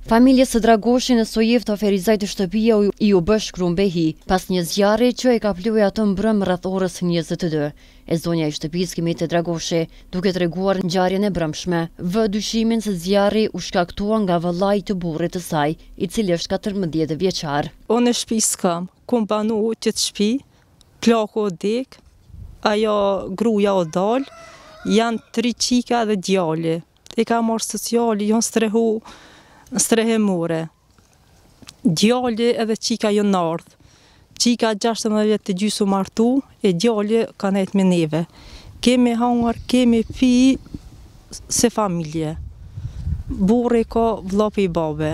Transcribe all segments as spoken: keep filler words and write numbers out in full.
Familjes së Dragoshin e Sojev të oferizaj të shtëpia i u bë shkruan behi, pas një zjarri që e ka plue atë mbrëm rreth orës njëzet e dy. E zonja i shtëpisë Kimete Dragoshi, duke treguar ngjarjen e brëmshme, vë dyshimin se zjarri u shkaktua nga vëllai i burrit të saj, i cili është katërmbëdhjetë vjeçar. Unë në shtëpi s'kam, kum banu që të shtëpi, plaku o dek, ajo gruaja o dal, janë tri qika dhe djali. E ka marrë sociali, janë strehu strehemore. Djali edhe qika jo nardh. Qika gjashtëdhjetë vjet të gjysmë martu, e djali ka nejt me neve. Kemi hangar, kemi pi se familje. Burri ka vlla i babe.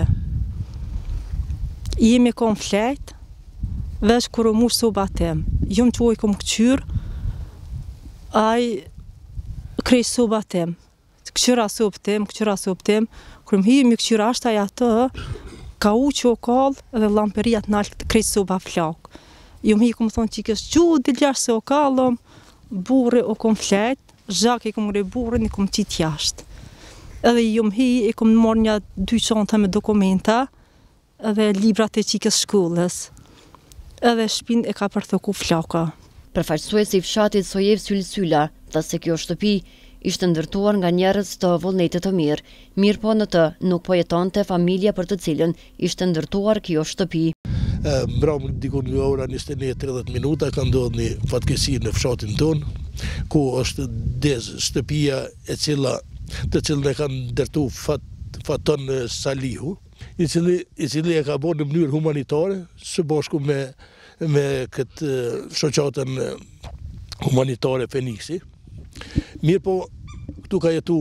Jemi kom flet, veç kur u mush soba tem. Jom quaj kom këqyr, aj krej soba tem. Këqyra sob tem, këqyra sob tem, kur më hi mi këqyra ashtaj atë, ka u që o kall edhe lamperia të nalë krejt soba flak. Jo më hi kom thonë që i kësë gju, diljash se o kallëm, burri o kom flet, zhak i kom grej burrin, i kom qit jashtë. Edhe jo më hi, i kom marrë një dy çanta me dokumenta, edhe librat e qikës shkollës. Edhe shpin e ka përthoku flaka. Përfaqësuesi i fshatit Sojev Sylsyla, tha se kjo shtëpi ishte ndërtuar nga njerëz të vullnetit të mirë, mirë po në të nuk po jetonte familja për të cilën ishte ndërtuar kjo shtëpi. Mbrëm dikun nga ora njëzet e një tridhjetë minuta ka ndodhur një fatkeqësi në fshatin ton, ku është dez shtëpia e cila të cilën e kanë ndërtuar fat, Faton Salihu, i cili, i cili e ka bërë në mënyrë humanitare, së bashku me, me këtë shoqatën humanitare Feniksi. Mirë po, këtu ka jetu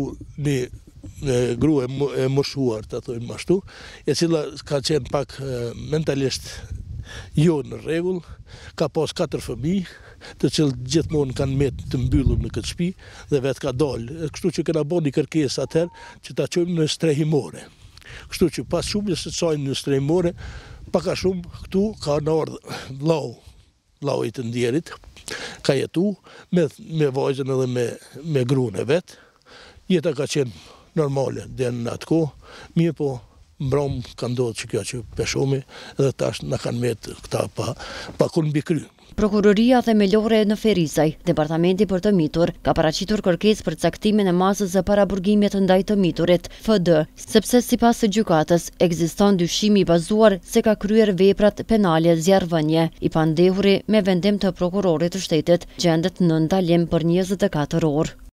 një grua e moshuar, të thojmë ashtu, e cila ka qenë pak mentalisht jo në rregull, ka pas katër fëmijë, të cilët gjithmonë kanë met të mbyllur në këtë shtëpi dhe vetë ka dalë. Kështu që kena bërë një kërkesë atëherë që ta çojmë në strehimore. Kështu që pas shumës së çojmë në strehimore, pak a shumë këtu ka ardhur vllau, vllau i të ndjerit, ka jetu me, me vajzën edhe me, me gruan e vetë. Jeta ka qenë normale dhe në atë kohë, mirë po mbram ka ndodhur që kjo që peshumi edhe tash na kanë met këta pa, pa kur mbi kry. Prokuroria themelore në Ferizaj, Departamenti për të mitur, ka paraqitur kërkesë për caktimin e masës së paraburgimit ndaj të miturit, F D, sepse sipas së gjykatës ekziston dyshimi i bazuar se ka kryer veprat penale zjarrvënie. I pandehuri me vendim të prokurorit të shtetit gjendet në ndalim për njëzet e katër orë.